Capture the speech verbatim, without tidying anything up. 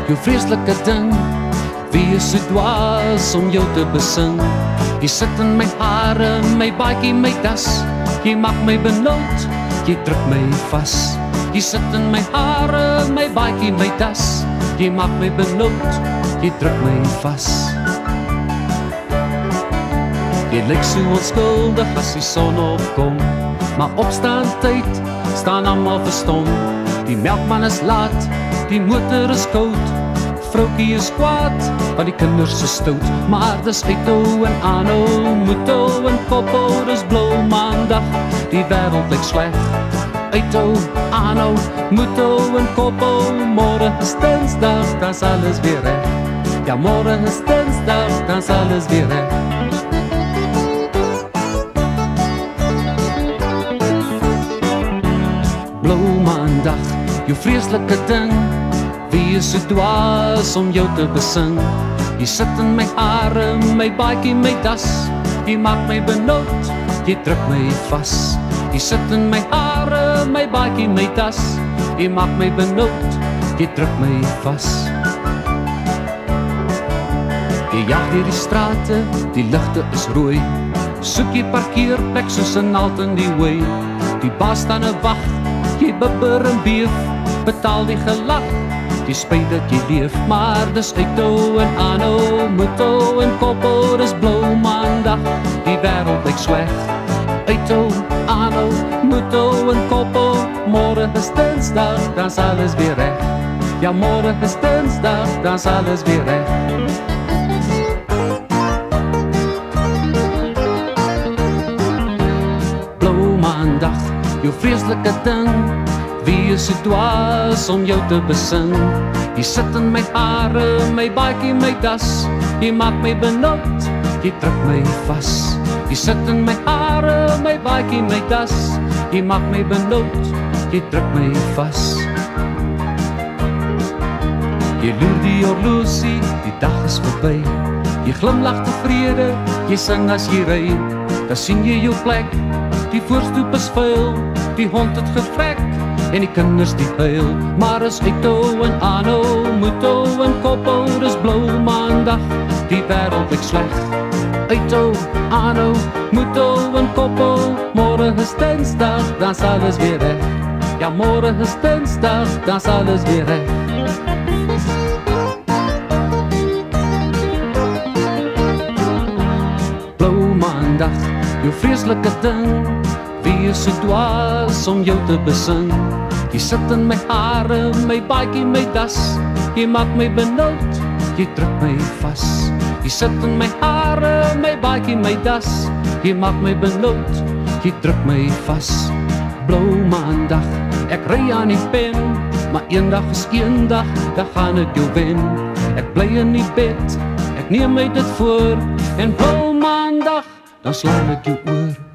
jou vreeslike ding. Wie is so dwaas om jou te besing? Jy sit in my hare, my baadjie, my das. Jy maak my benoud, jy druk my vas. Jy sit in my hare, my baadjie, my das. Jy maak my benoud, jy druk my vas. Jy lyk so onskuldig as die son opkom, maar opstaan tyd, staan almal verstom. Die melkman is laat, die motor is koud, vroukie is kwaad, want die kinders is stout. Maar dis uithou en aanhou, moet hou en kop hou, dis blou maandag, die wêreld lyk sleg. Uithou, aanhou, moet hou en kop hou, môre is Dinsdag, dan is alles weer reg. Ja, môre is Dinsdag, dan is alles weer reg. Blou maandag, jou vreeslike ding. Wie is so dwaas om jou te besing? Jy sit in my hare, my baadjie, my das. Jy maak my benoud, jy druk my vas. Jy sit in my hare, my baadjie, my das. Jy maak my benoud, jy druk my vas. Jy jag deur die strate, die ligte is rooi. Soek jy parkeerplek soos 'n naald in die way. Die baas staan 'n wag, jy bibber en beef, betaal die gelag. Jy spyt dat jy leef, maar dis uithou en aanhou, moet hou en kop hou, dis blou maandag, die wêreld lyk sleg. Uithou, aanhou, moet hou en kop hou, môre is Dinsdag, dan is alles weer reg. Ja, môre is Dinsdag, dan is alles weer reg. Blou maandag, jou vreeslike ding. Wie is so dwaas om jou te besing? Jy sit in my hare, my baadjie, my das. Jy maak my benoud, jy druk my vas. Jy sit in my hare, my baadjie, my das. Jy maak my benoud, jy druk my vas. Jy loer die horlosie, die dag is verby. Jy glimlag tevrede, jy sing as jy ry. Dan sien jy jou plek, die voorstoep is vuil, die hond het gevrek en die kinders die huil. Maar is uithou en aanhou, moet hou en kop hou, dis blou maandag, die wêreld lyk sleg. Uithou, aanhou, moet hou en kop hou, môre is Dinsdag, dan is alles weer reg. Ja, môre is Dinsdag, dan is alles weer reg. Blou maandag, jou vreeslike ding. Wie is so dwaas om jou te besing? Jy sit in my hare, my baadjie, my das. Jy maak my benoud, jy druk my vas. Jy sit in my hare, my baadjie, my das. Jy maak my benoud, jy druk my vas. Blou maandag, ek ry aan die pen, maar eendag is eendag, dan gaan ek jou wen. Ek bly in die bed, ek neem my dit voor, en blou maandag, dan slaan ek jou oor.